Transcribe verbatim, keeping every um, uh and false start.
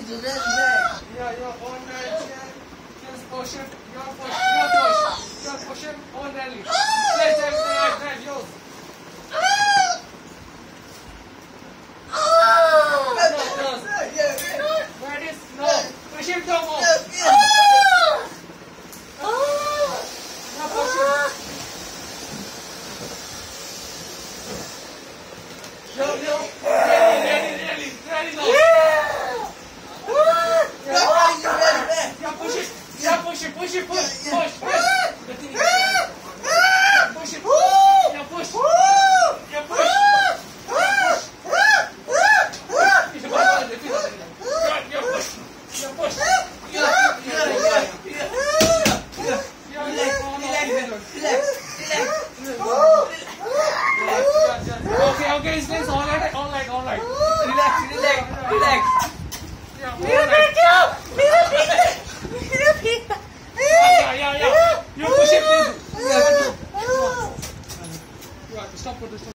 Yeah, you're on right here. Just push it. You're push. You're push. You're pushing on rally. Stay, stay, stay, stay, yours. Where it is? No. Push him down more. Now push him. Yo, yo. Really, really, really, really low. Yeah, push it. Yeah, push it, push it, push, push, push. The thing is, yeah, push it. Yeah, push. Yeah, push. Okay, okay, it's this. All right, all right, all right. Relax, relax, relax. Yeah, all right. Yeah, yeah, yeah. You push it, please. Yeah, stop for this.